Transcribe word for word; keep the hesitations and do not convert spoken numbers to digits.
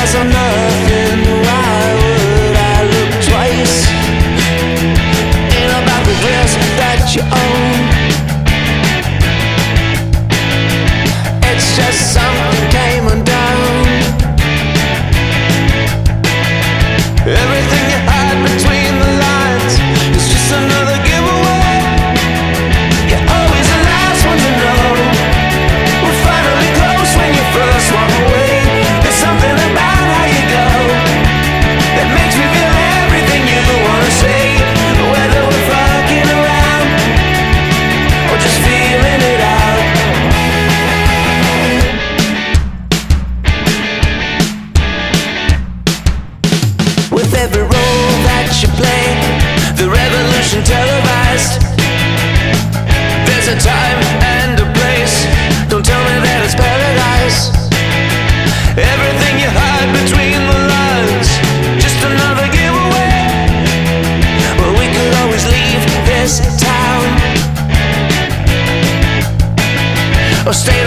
eyes are nothing, why would I look twice? Ain't about the dress that you own, it's just something came undone. Everything you hide between the lines is just another giveaway. You're always the last one to know. We're finally close when you first walk away. There's something about how you go that makes me feel everything you wanna say, whether we're fucking around or just feeling it out. With every role that you play, the revolution televised. There's a time and a place, don't tell me that it's paradise. Everything you hide between the lines, just another giveaway. Well, we could always leave this town or stay